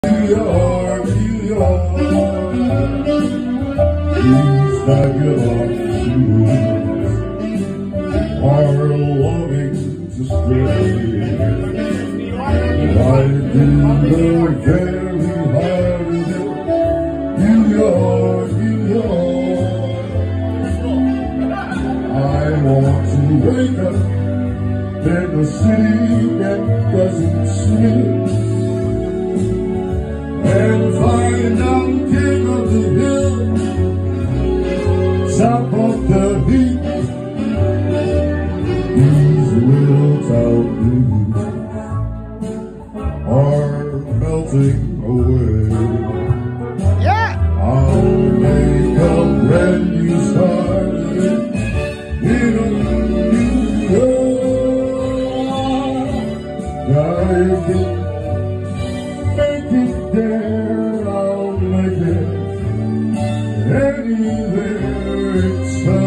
New York, New York, please pack your shoes, are longing to stay right in the very heart of it. New York, New York, I want to wake up in a city that doesn't sleep and find I'm king of the hill, top of the heap. These little town blues are melting away. Yeah! I'll make a brand new start in New York. Make it there, I'll make it anywhere it's